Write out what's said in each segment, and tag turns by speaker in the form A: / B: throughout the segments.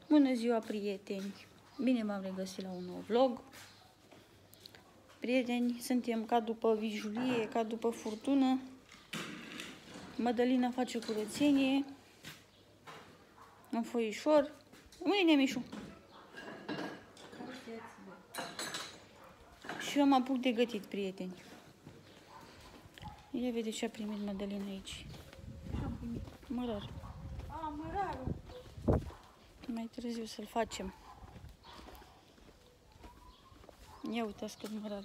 A: Bună ziua, prieteni! Bine v-am regăsit la un nou vlog. Prieteni, suntem ca după vijulie, ca după furtună. Mădălina face curățenie în foișor. Unde e Mișu? Și eu mă apuc de gătit, prieteni. Ia vede ce a primit Mădălina aici.
B: Ce-am primit?
A: Mărar.
B: A, mărarul.
A: Mai târziu să-l facem. Ia uitați cât mărar.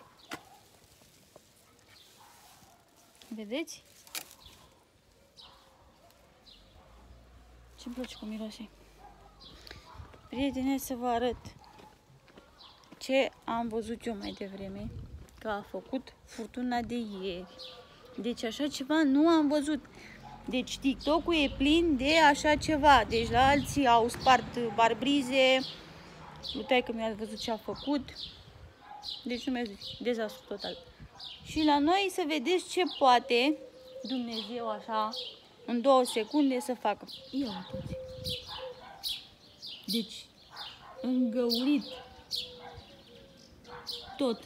A: Vedeți? Ce-mi place cum miroase. Prieteni, să vă arăt ce am văzut eu mai devreme, că a făcut furtuna de ieri. Deci așa ceva nu am văzut. Deci TikTok-ul e plin de așa ceva. Deci la alții au spart barbrize. Uite că mi-a văzut ce a făcut. Deci nu mi-a zis, dezastru total. Și la noi să vedeți ce poate Dumnezeu așa în 2 secunde să facă. Ia uitați. Deci îngăurit tot.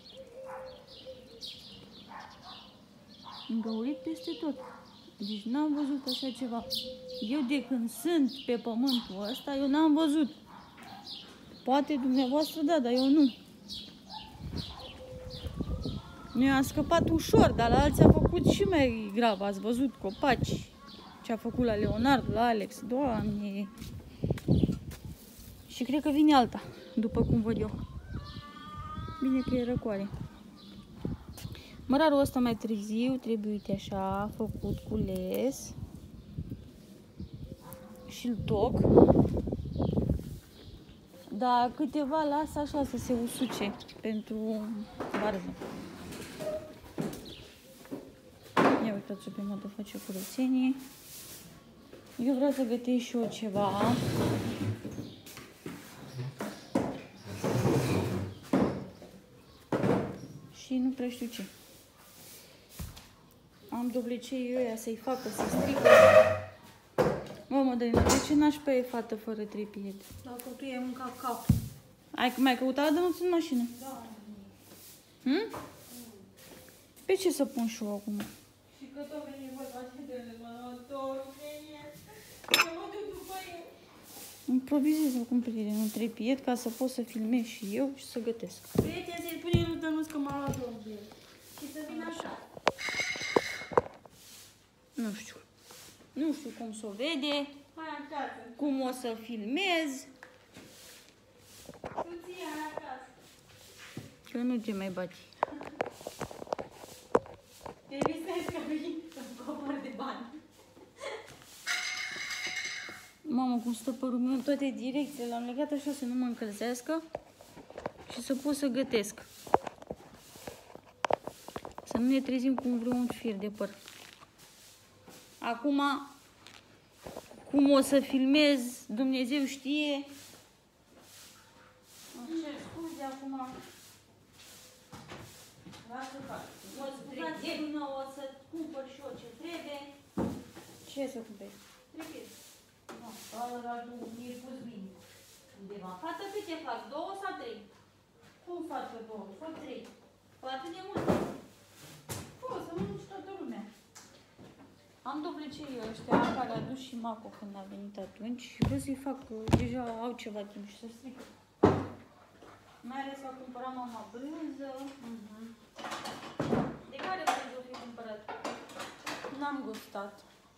A: Îngăurit peste tot. Deci n-am văzut așa ceva. Eu de când sunt pe pământul ăsta, eu n-am văzut. Poate dumneavoastră da, dar eu nu. Nu a scăpat ușor, dar la alții a făcut și mai grav. Ați văzut copaci. Ce a făcut la Leonard, la Alex. Doamne! Și cred că vine alta, după cum văd eu. Bine că e răcoare. Mărarul ăsta mai târziu trebuie, uite așa, făcut, cules. Și-l toc. Dar câteva las așa să se usuce pentru varză. Ia uitați-o pe modă face curățenie. Eu vreau să gătesc și eu ceva. Și nu prea știu ce. Am dublecei ăia să-i facă, să strică. Mă, Mădălina, de ce n-aș pe fată fără trepied?
B: Dacă tu ai mâncat cap.
A: Mai căutat Dănuț în mașină?
B: Da.
A: Pe ce să pun și eu acum?
B: Și că tot veni vorba de mănătorul să mă duc după el.
A: Improvizez acum, prieten, un trepied ca să pot să filmez și eu și să gătesc.
B: Prieten, să-i spune lui Dănuț că m-a luat de el. Și să vină așa.
A: Nu știu. Nu știu cum s-o vede,
B: Hai acasă.
A: cum o să filmez.
B: Soția acasă.
A: Că nu te mai bați.
B: Te visezi că vii să-mi copăr de bani.
A: Mamă, cum stă părul meu în toate direcțiile. L-am legat așa să nu mă încălzească și să pot să gătesc. Să nu ne trezim cu vreun fir de păr. Acum, cum o să filmez, Dumnezeu știe. Îmi cer scuze acum.
B: Lasă fac.
A: Mă scuzați, o să cumpăr și eu ce trebuie. Ce să cumperi?
B: Trebuie.
A: Ăla mi-e pus bine. Undeva. Fată, câte fac? 2 sau 3?
B: Cum facă 2? Fac 3.
A: Atât de multe.
B: Poți să mănânci toată lumea.
A: Am dublecei ăștia care a dus și Maco când a venit atunci și vreau să-i fac, deja au ceva timp și să strică. Mai ales a cumpărat mama brânză. De care brânză o fi cumpărat?
B: N-am gustat.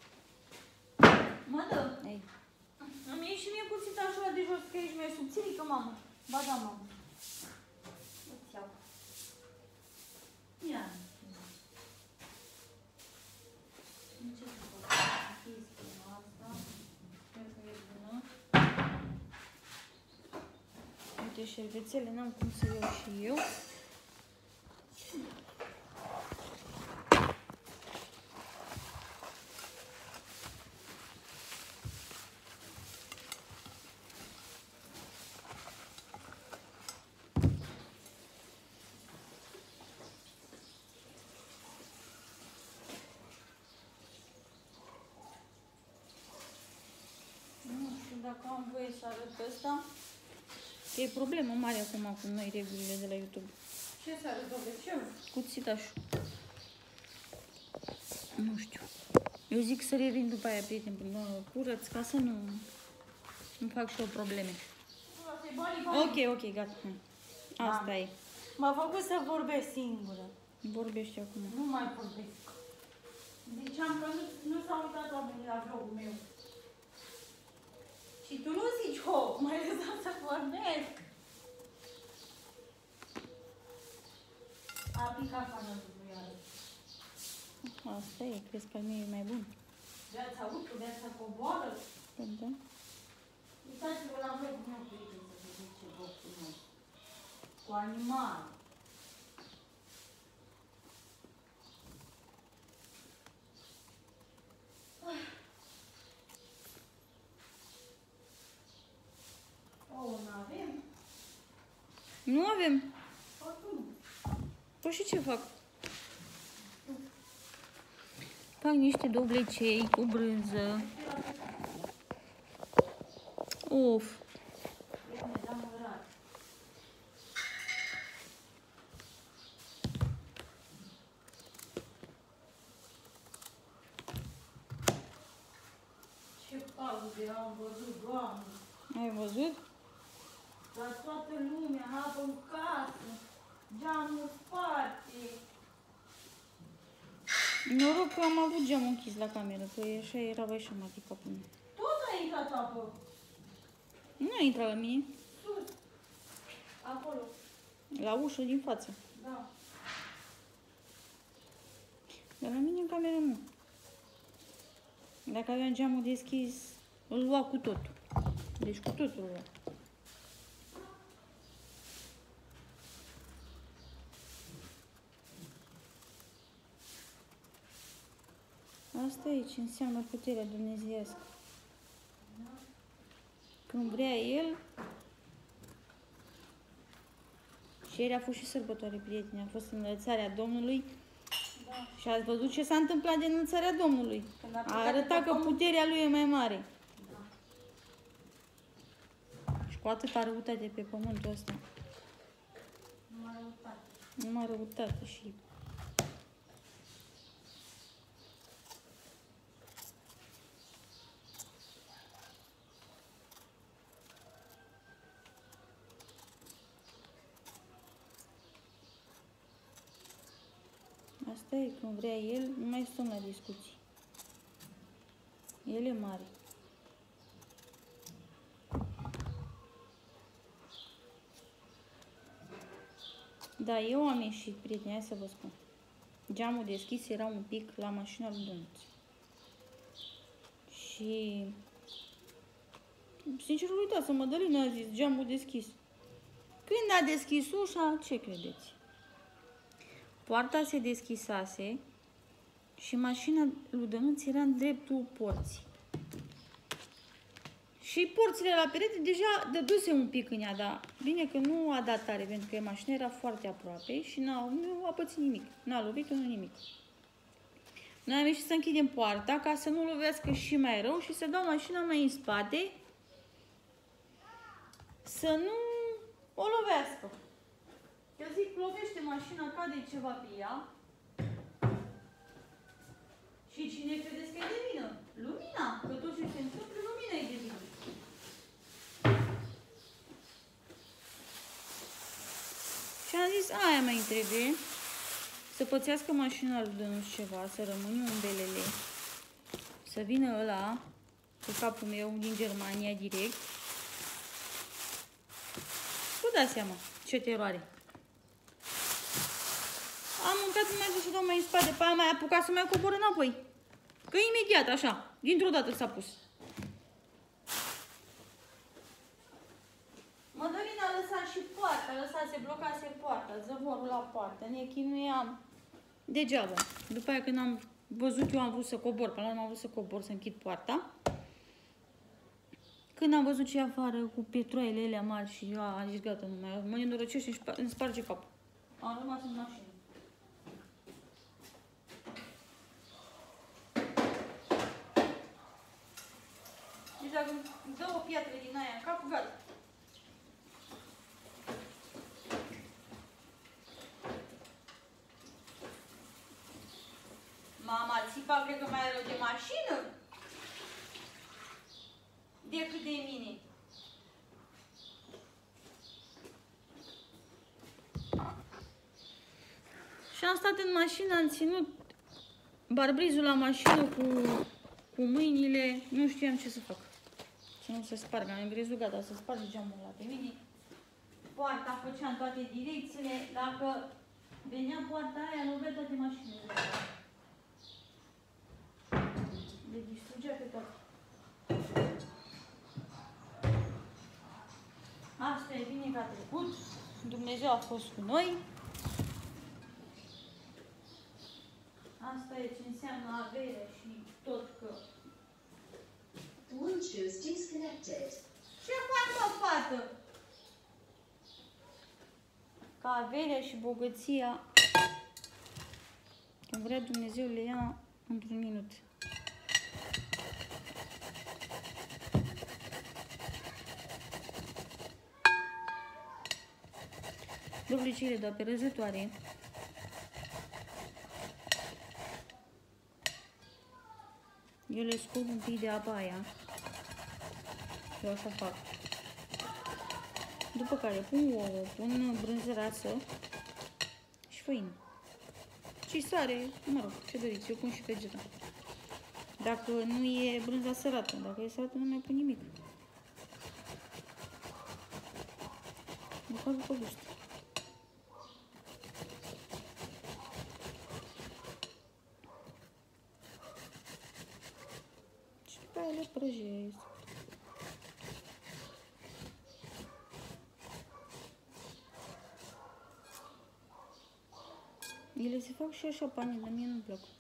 A: Mă dă. Ei. Îmi iei și mie cuțita așa de jos, că ești mai subțirică, mamă. Ba da, mamă. Îți iau. Ia. Ce să fac? Chestia asta. Sper că e bună. Uite, șervețele n-am cum să iau și eu. dacă am voie să arăt ăsta. E problemă mare acum cu noi regulile de la YouTube.
B: Ce să arăt, doamne, ce?
A: Cuțitașul. Nu știu. Eu zic să revin după aia, prieten, până curăț, ca să nu fac și eu probleme.
B: Asta-i banii.
A: Ok, gata. Asta e.
B: M-a făcut să vorbesc singură.
A: Vorbește acum.
B: Nu mai vorbesc. Ziceam că nu s-au uitat oamenii la vlogul meu. Și tu nu zici hop, mai lăsat să vorbesc. A picat canalul lui iară.
A: Asta e, crezi că al meu e mai bun?
B: Viața urcă, viața coboară.
A: Da?
B: Uitați-vă la vlogul meu, prieteni, să vedeți ce vlog frumos. Cu animal. N-avem?
A: Nu avem.
B: Oricum.
A: Păi și ce fac? Fac niște doblecei cu brânză. Of.
B: Ce pauze am văzut, Doamne!
A: Ai văzut?
B: La toată lumea, apă în casă, geamuri sparte.
A: Noroc că am avut geamul închis la cameră, că așa era așa matica până.
B: Tot a intrat apă.
A: Nu a intrat la mine.
B: Sus. Acolo.
A: La ușă din față.
B: Da.
A: Dar la mine în cameră nu. Dacă aveam geamul deschis, îl lua cu totul. Deci cu totul îl lua. Asta e ce înseamnă puterea dumnezeiască. Când vrea El. Și ieri a fost și sărbătoare, prieteni. A fost înălțarea Domnului.
B: Da.
A: Și ați văzut ce s-a întâmplat de înălțarea Domnului.
B: Când a
A: A
B: plecat
A: arătat
B: de
A: că
B: pe
A: puterea Lui e mai mare.
B: Da.
A: Și cu atâta răutate pe pământul ăsta.
B: Numai răutate.
A: Numai răutate și... Asta e, când vrea El, nu mai stăm la discuții. El e mare. Da, eu am ieșit, prieteni, hai să vă spun. Geamul deschis era un pic la mașina lui Dănuț. Și... Sincer, uitați-mă, Mădălina a zis, geamul deschis. Când a deschis ușa, ce credeți? Poarta se deschisase și mașina lui Dănuț era în dreptul porții. Și porțile la perete deja dăduse un pic în ea, dar bine că nu a dat tare, pentru că mașina era foarte aproape și nu a pățit nimic. N-a lovit unul nimic. Noi am ieșit să închidem poarta ca să nu lovească și mai rău și să dau mașina mai în spate să nu o lovească. Eu zic, lovește mașina, cade ceva pe ea. Și cine credeți că e de vină? Lumina. Că tot ce se întâmplă, lumina e de vină. Și am zis, aia mai trebuie. Să pățească mașina lui Dănuț ceva, să rămână un belele. Să vină ăla cu capul meu din Germania direct. Vă dați seama ce teroare. Am mâncat mai sus și dau mai în spate, pe aia mai apucat să mai cobor înapoi. Că imediat, așa, dintr-o dată s-a pus. Mădălina a lăsat și poarta, se blocase poarta, zăvorul la poartă, ne chinuiam degeaba. După aia când am văzut, eu am vrut să cobor, până la urmă am vrut să cobor, să închid poarta. Când am văzut ce afară cu petroaiele alea mari și eu am zis, gata, nu mai mă nenorăcește și îmi sparge capul. Am rămas în mașină. Deci dacă îmi dă o piatră din aia în cap, gata. Mama, țipa, cred că mai are de mașină decât de mine. Și am stat în mașină, am ținut barbrizul la mașină cu mâinile, nu știam ce să fac. Să nu se spargă, am crezut gata să sparg geamul ăla pe mine. Poarta făcea în toate direcțiile, dacă venea poarta aia, lovea toate mașinile. Le distrugea pe toate. Asta e bine că a trecut. Dumnezeu a fost cu noi. Asta e ce înseamnă avere și tot că...
C: Bluetooth disconnected.
A: Ce fac, mă, fată? Ca averea și bogăția, când vrea Dumnezeu, le ia într-un minut. Dovlecile, dar pe răzătoare. Eu le scot un pic de apa aia. Eu așa fac. După care pun ouă, pun brânză rasă și făină. Și sare, mă rog, ce doriți, eu pun și vegeta. Dacă nu e brânza sărată, dacă e sărată nu mai pun nimic. Nu fac după gust. Și după aia le prăjesc. Ele se fac și așa pane, dar mie nu-mi plac.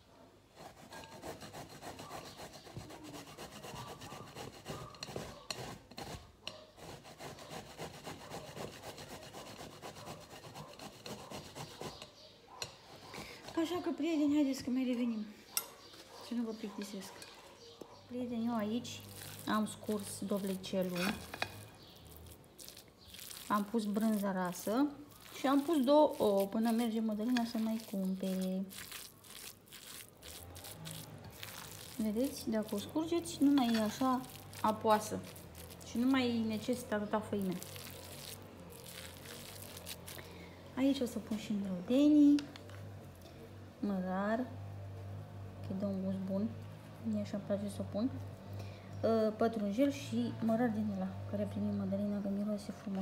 A: Așa că, prieteni, haideți că mai revenim. Să nu vă plictisesc. Prieteni, eu aici am scurs dovlecelul. Am pus brânza rasă. Și am pus 2 ouă până merge Mădălina să mai cumpere. Vedeți? Dacă o scurgeți, nu mai e așa apoasă. Și nu mai necesită atâta făină. Aici o să pun și îndrăudenii. Mărar. Că dă un gust bun. Mie așa îmi place să o pun. Pătrunjel și mărar din ăla, care a primit Mădălina, că miroase frumos.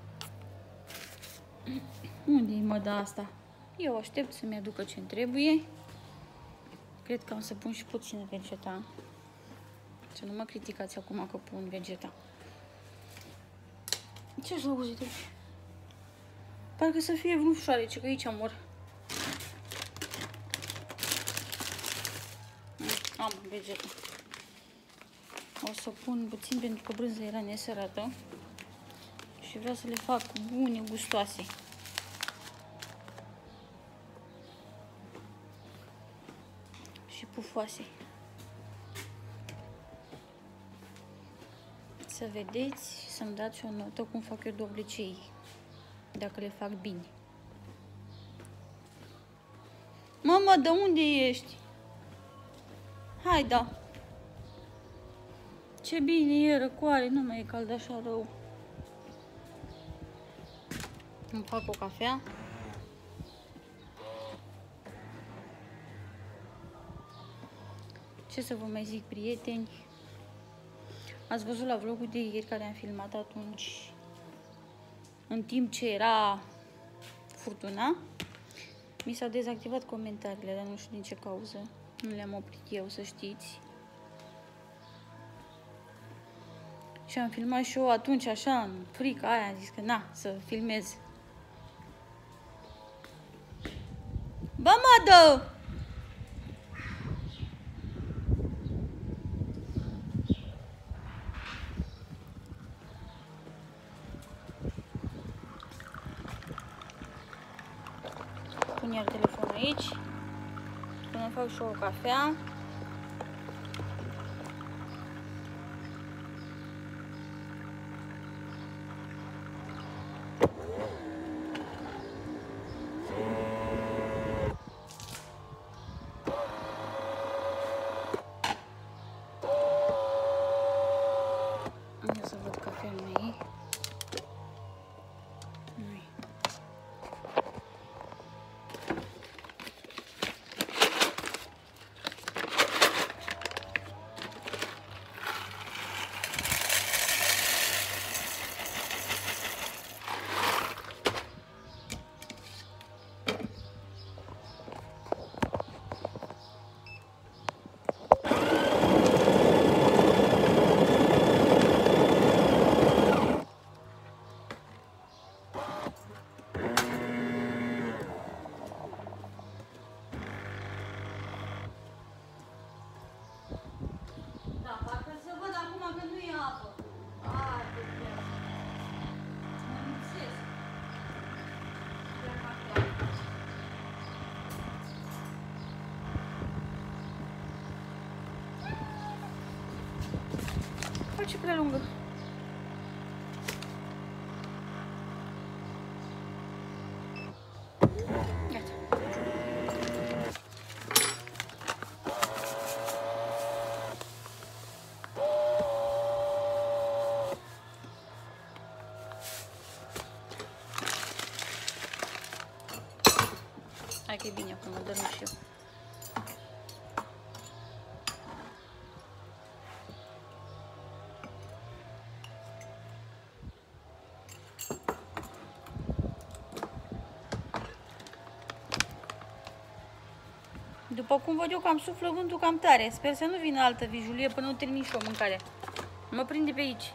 A: Unde-i măda asta? Eu aștept să-mi aducă ce-mi trebuie. Cred că am să pun și puțin vegeta. Să nu mă criticați acum că pun vegeta. Ce-aș auzi de aici? Parcă să fie vreun șoarece, că aici mor. Am vegeta. O să pun puțin pentru că brânza era nesărată. Și vreau să le fac bune, gustoase. Și pufoase. Să vedeți, să-mi dați o notă cum fac eu dovlecei. Dacă le fac bine. Mama, de unde ești? Hai, da. Ce bine e, răcoare, nu mai e cald așa rău. Îmi fac o cafea. Ce să vă mai zic, prieteni? Ați văzut la vlogul de ieri care am filmat atunci, în timp ce era furtuna, mi s-au dezactivat comentariile, dar nu știu din ce cauză. Nu le-am oprit eu, să știți. Și am filmat și eu atunci, așa, în frica aia, am zis că na, să filmez. Bă, mă, dă! Pun iar telefonul aici. Până fac și eu o cafea. că nu-i. Nu-i. Face prea lungă. Gata. Hai că e bine acum, dar nu știu. După cum văd eu, cam suflă vântul cam tare. Sper să nu vină altă vijulie până nu termin și o mâncare. Mă prinde pe aici.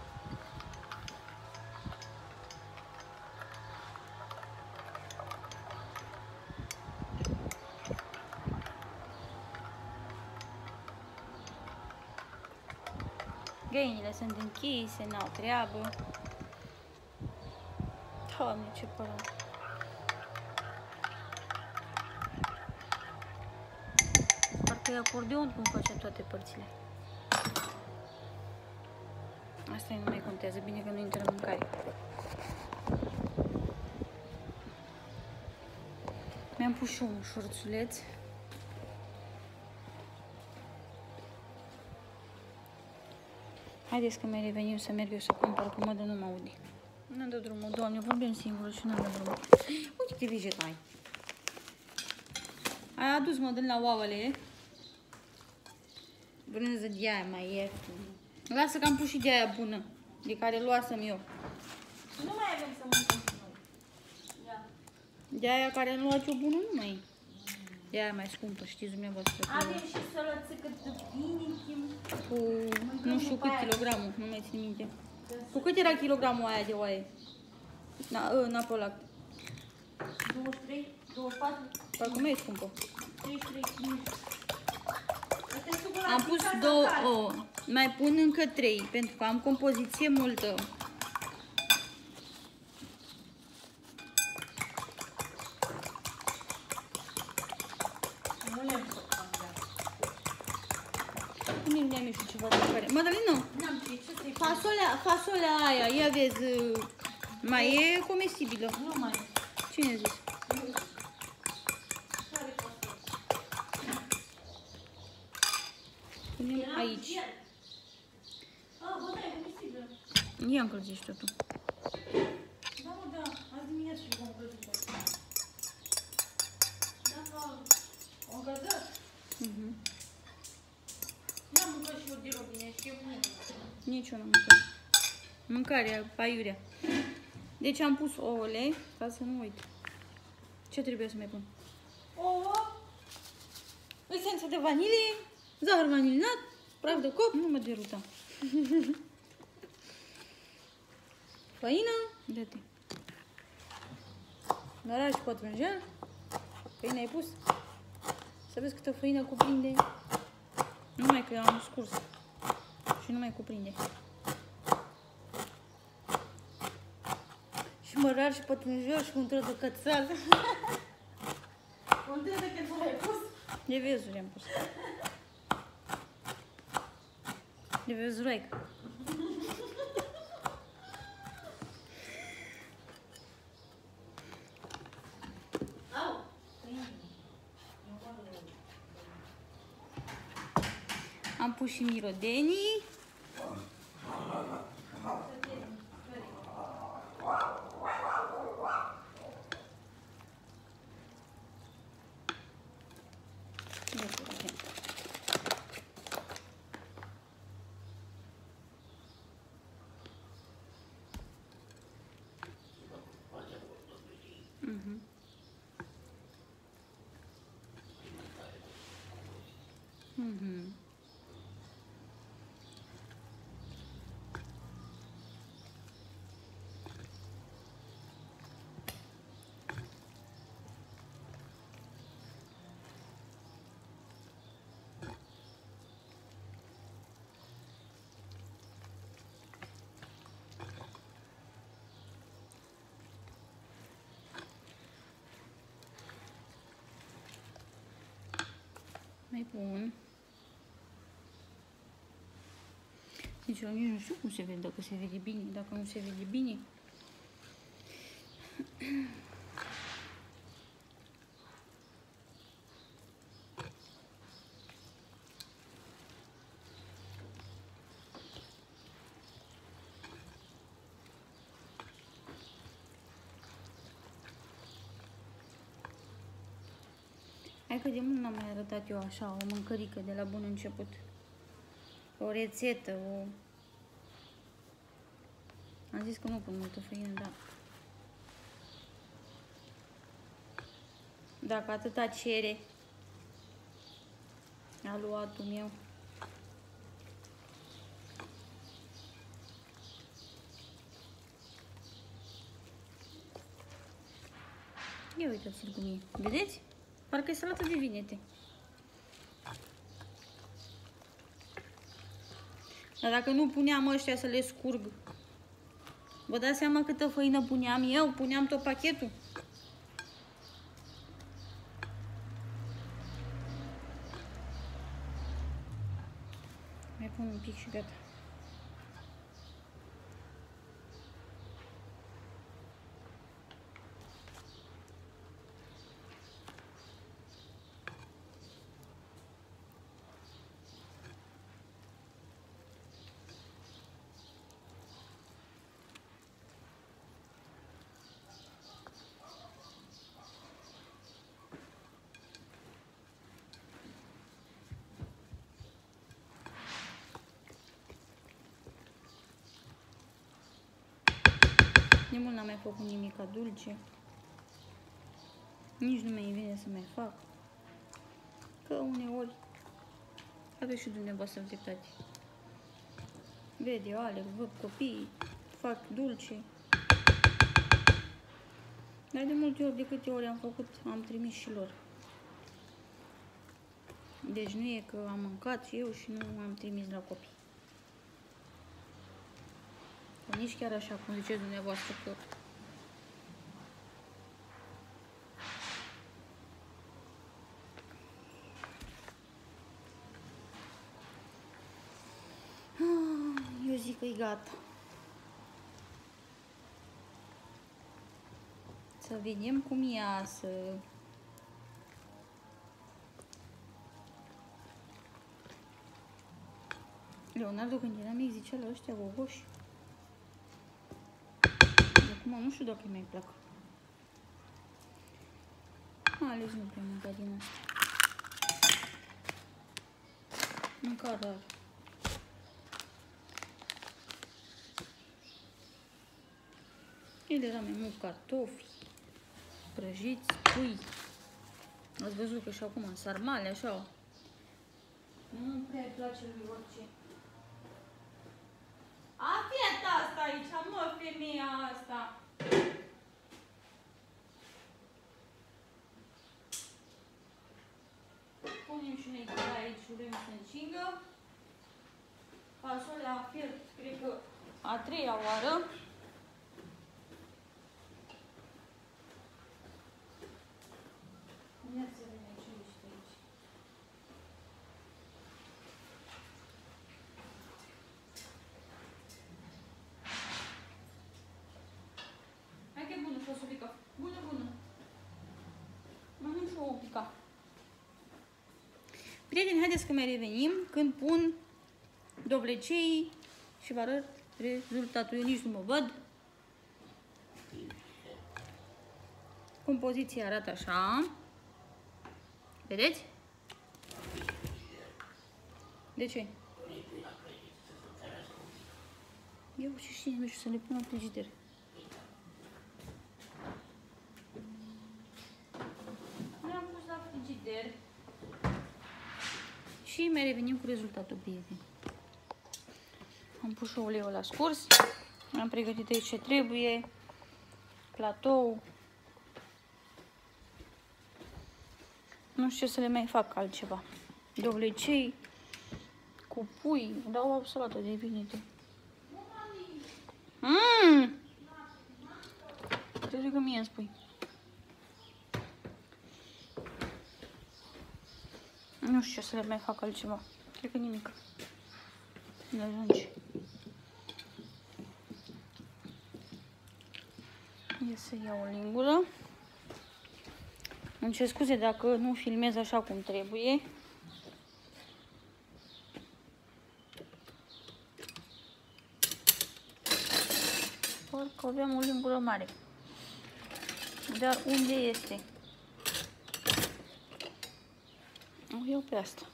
A: Găinile sunt închise, n-au treabă. Doamne, ce părere. Parcă e acordeon cum face toate părțile. Asta nu mai contează, bine că nu intră în mâncare. Mi-am pus și un șorțuleț. Haideți că mai revenim să merg eu să cumpăr, că mă dă nu mă aude. Nu dă drumul, Doamne, vorbim singur și nu dă drumul. Uite ce vijet ai. Ai adus, mă dă la ouăle. Brânză de aia mai ieftină. Lasă că am pus și de aia bună, de care luasem eu.
B: Nu mai avem să mâncăm și noi. Ia.
A: De aia care am luat eu bună nu mai e. De aia mai scumpă, știți dumneavoastră.
B: Avem și sălățică de pinichim.
A: Cu nu știu cât kilogramul, nu mai țin minte. Cu cât era kilogramul aia de oaie? Napolac.
B: 23, 24,
A: Parcă mai e scumpă.
B: 33, 5.
A: Am pus 2, mai pun încă 3, pentru că am compoziție multă. Nu mi-am ieșit ceva de mâncare. Madalina, fasolea aia, ia vezi, mai e comestibilă.
B: Nu mai e.
A: Cine a zis? Punem aici. Ia încălzești totul.
B: Da, mă, da. Azi dimineață și vom încălzit. Da, o încălzat? N-am mâncat și eu de robine și e bună.
A: Nici eu n-am mâncat. Mâncarea, paiurea. Deci am pus ouăle, ca să nu uit. Ce trebuie să mai pun?
B: Ouă,
A: Esență de vanilie, zahăr vanilinat, praf de cop, nu mă deruta. Făină, dă-te. Garaj și pătrunjel. Făină ai pus? Să vezi câtă făină cuprinde. Numai că am scurs. Și nu mai cuprinde. Și mărar și pătrunjel și untură de cățel.
B: unde de când ai pus?
A: De vezuri am pus. De vezuroică.
B: Au.
A: Am pus și mirodenii.
B: Să te
A: Mai pun. Deci eu nici nu știu cum se vede, dacă se vede bine, dacă nu se vede bine. Hai că de mult n-am mai arătat eu așa, o mâncărică de la bun început. O rețetă, o... Am zis că nu pun multă făină, dar... Dacă atâta cere aluatul meu. Ia uitați-l cum e. Vedeți? Parcă e salată de vinete. Dar dacă nu puneam ăștia să le scurg, vă dați seama câtă făină puneam eu? Puneam tot pachetul. Mai pun un pic și gata. De mult n-am mai făcut nimica dulce. Nici nu mai vine să mai fac. Că uneori aveți și dumneavoastră dreptate. Ved eu, Alex, văd copii, fac dulce. Dar de multe ori, de câte ori am făcut, am trimis și lor. Deci nu e că am mâncat și eu și nu am trimis la copii. Nici chiar așa cum ziceți dumneavoastră că eu zic că e gata. Să vedem cum iasă. Leonardo când era mic zicea la ăștia gogoși. Acum nu știu dacă îi mai plac. Ales nu prea mânca din asta. Mânca rar. El era mai mult cartofi, prăjiți, pui. Ați văzut că și acum sarmale, așa. Nu prea îi place lui orice. A, fiat asta aici, mă, femeia asta. Punem și noi aici uleiul să încingă. Fasolea fiert, cred că a treia oară. Ia să vedem ce ești aici. Hai că e bună fosolica. Bună, bună. Mănânc și o pica. Prieteni, haideți că mai revenim când pun dovlecei și vă arăt rezultatul. Eu nici nu mă văd. Compoziția arată așa. Vedeți? De ce? Eu și știu, nu știu, să le pun în frigider. Le-am pus la frigider. Și mai revenim cu rezultatul, prieteni. Am pus și uleiul la scurs. Am pregătit aici ce trebuie. Platou. Nu știu ce să le mai fac altceva. Dovlecei cu pui. Dau o salată de vinete. Cred că mie îmi spui. Nu știu ce să le mai fac altceva. Cred că nimic. Ne ajunge. Ia să iau o lingură. Îmi cer scuze dacă nu filmez așa cum trebuie. Parcă aveam o lingură mare. Dar unde este? O iau pe asta.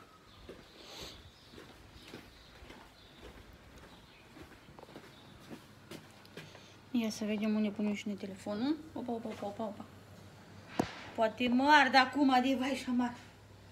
A: Ia să vedem unde punem și noi telefonul. Opa, opa, opa, opa, opa. Poate mă ard acum de vai și amar.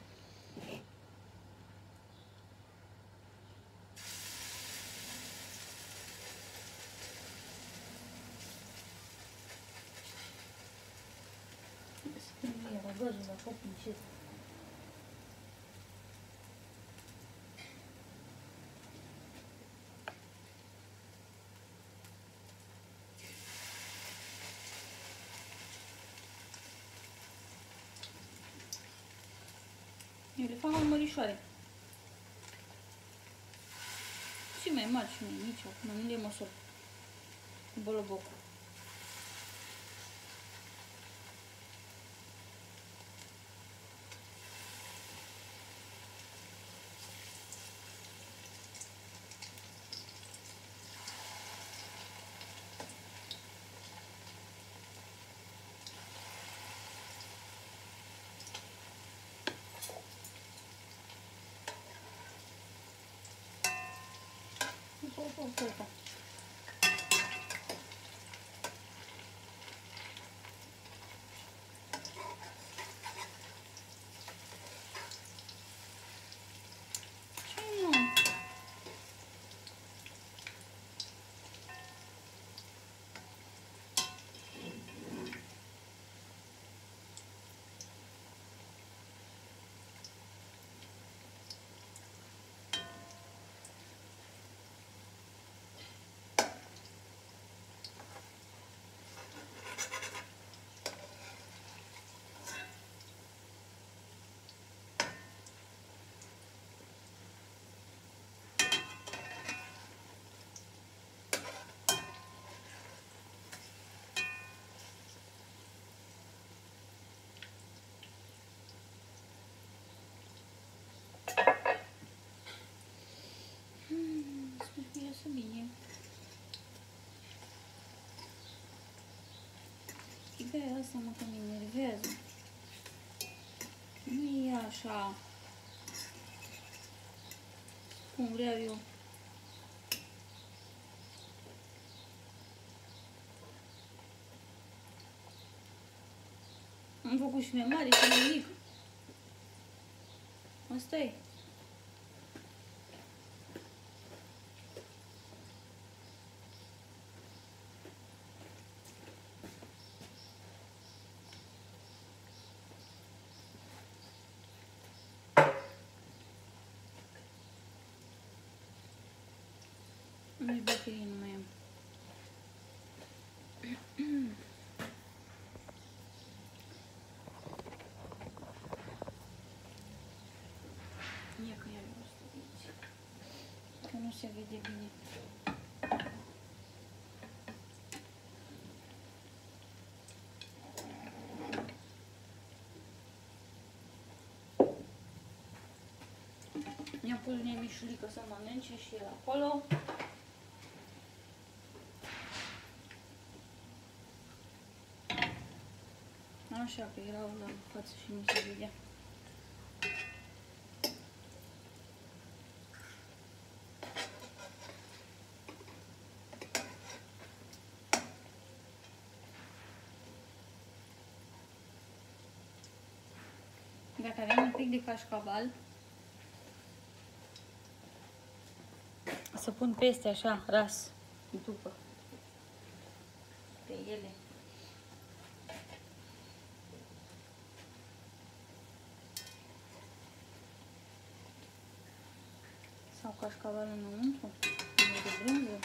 A: Eu le fac mai mărișoare. Și mai mari și mai mici, acum nu le măsor cu bolobocul. Opa. Iasă bine. Ideea asta mă că mă enervează. Nu e așa cum vreau eu. Am făcut și mai mare și mai mic. Asta e. Nici baterie nu mai am. Ia că iar o să vezi. Că nu se vede bine. Mi-am pus mie mișulică să mănânce și el acolo. Așa că erau la față și nu se vedea. Dacă avem un pic de cașcaval, să pun peste așa, ras, după, pe ele. Sau cașcaval înăuntru, de brânză.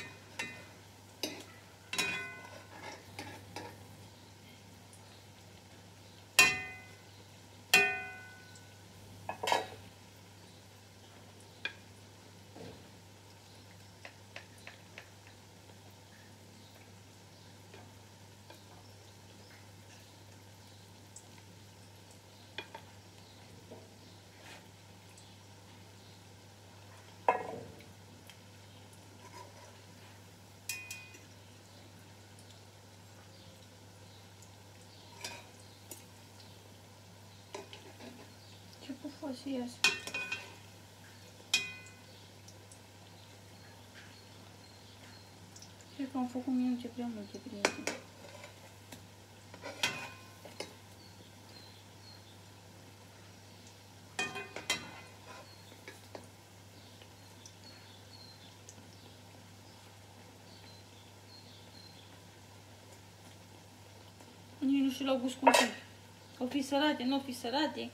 A: Poate să iasă. Cred că am făcut minuțe prea multe, prieteni. Nici nu știu la gust cum sunt. O fi sărate, nu o fi sărate.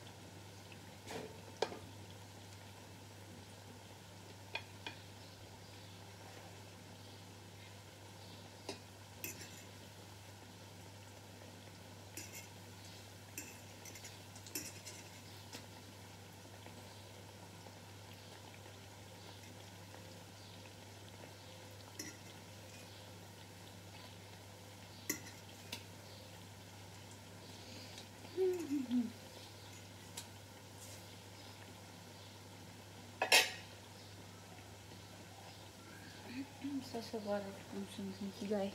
A: Asta să vă arăt cum sunt în chigai.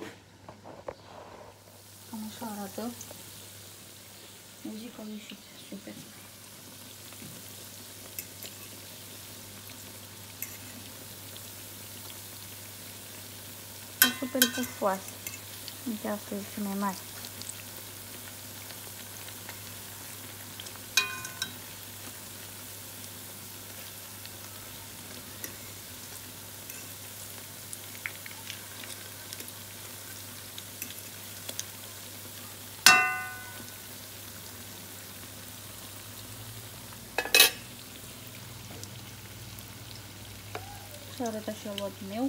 A: Cam așa arată. Eu zic că au ieșit super. Sunt super pufoase. Uite, asta e cea mai mare. Și arăt așa luatul meu.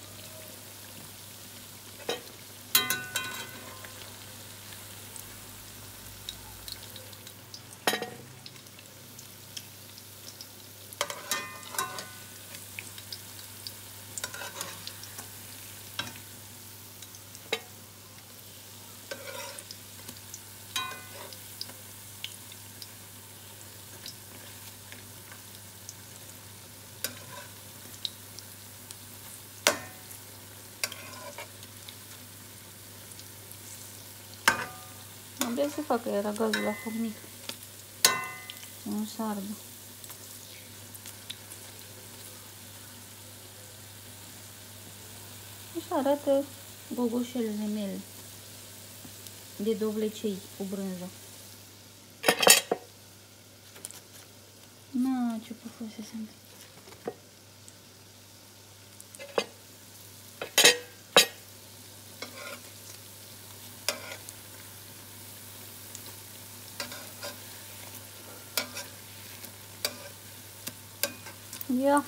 A: Am vrea să facă era gazul la foc mic. Să nu se ardă. Așa arată gogoșelele mele de dovlecei cu brânză. Na, ce pufoase sunt. Ia.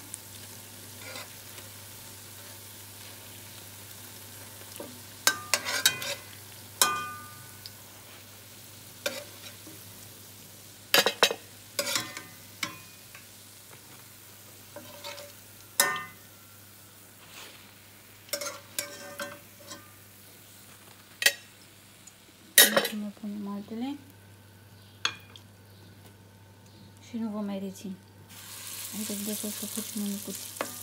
A: Ne punem altele și nu vă mai rețin. Haideți de să facem mai micuți.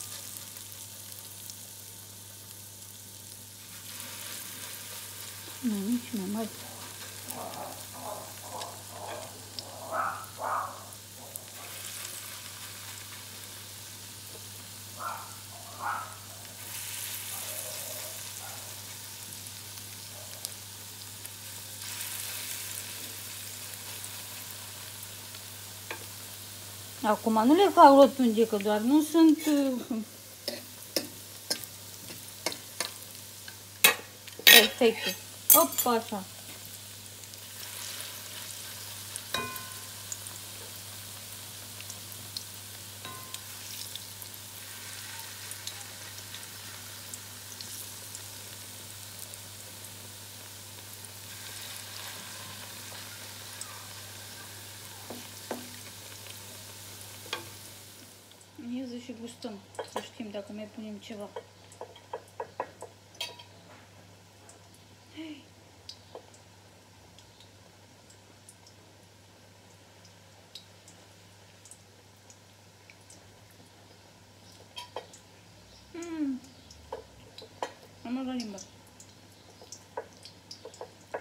A: Mai mici, mai mari. Acum nu le fac rotunde, că doar nu sunt perfecte. Op, așa. Ia și gustăm, să știm dacă mai punem ceva. Am la limba.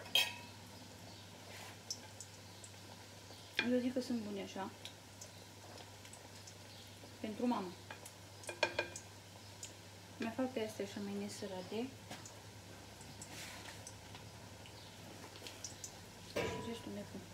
A: Eu zic că sunt bune așa. pentru mama. Mi-a fac pe astea așa mai nesărate. Și restul ne pun.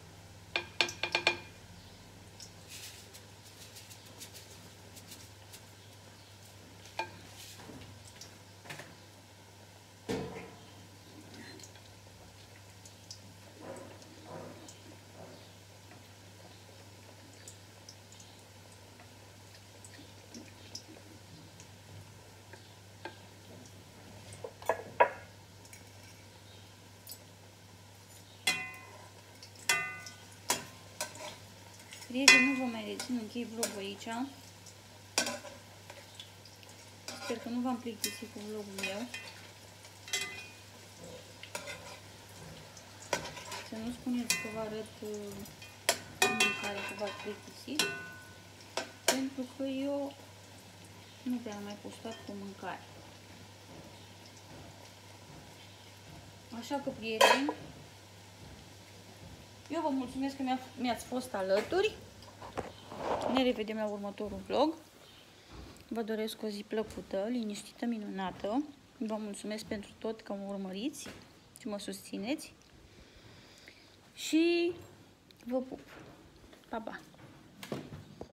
A: Prieteni, nu vă mai rețin, închei vlogul aici. Sper că nu v-am plictisit cu vlogul meu. Să nu spuneți că vă arăt mâncare că v-ați plictisit. Pentru că eu nu prea am mai postat cu mâncare. Așa că, prieteni, eu vă mulțumesc că mi-ați fost alături. Ne revedem la următorul vlog. Vă doresc o zi plăcută, liniștită, minunată. Vă mulțumesc pentru tot că mă urmăriți și mă susțineți. Și vă pup. Pa, pa!